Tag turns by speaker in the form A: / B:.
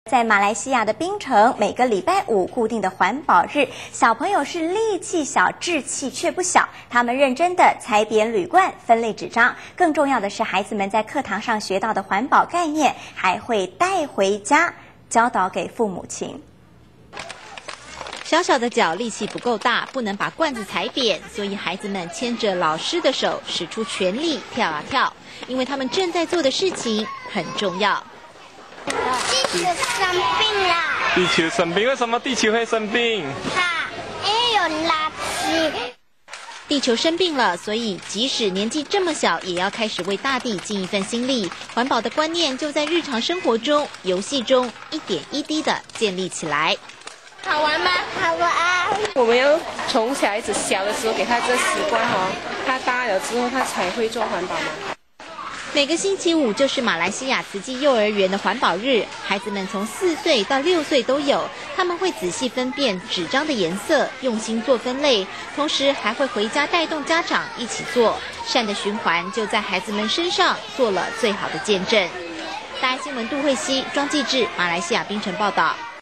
A: 在马来西亚的槟城，每个礼拜五固定的环保日，小朋友是力气小，志气却不小。他们认真的裁扁铝罐、分类纸张，更重要的是，孩子们在课堂上学到的环保概念，还会带回家教导给父母亲。
B: 小小的脚力气不够大，不能把罐子踩扁，所以孩子们牵着老师的手，使出全力跳啊跳，因为他们正在做的事情很重要。
C: 地球生病了。
D: 地球生病？为什么地球会生病？
C: 因为有垃圾。
B: 地球生病了，所以即使年纪这么小，也要开始为大地尽一份心力。环保的观念就在日常生活中、游戏中一点一滴的建立起来。
C: 好玩吗？好玩。
E: 我们要从小孩子小的时候给他这习惯他大了之后他才会做环保嘛。
B: 每个星期五就是马来西亚慈济幼儿园的环保日，孩子们从4岁到6岁都有，他们会仔细分辨纸张的颜色，用心做分类，同时还会回家带动家长一起做，善的循环就在孩子们身上做了最好的见证。大爱新闻杜慧熙、庄继志，马来西亚槟城报道。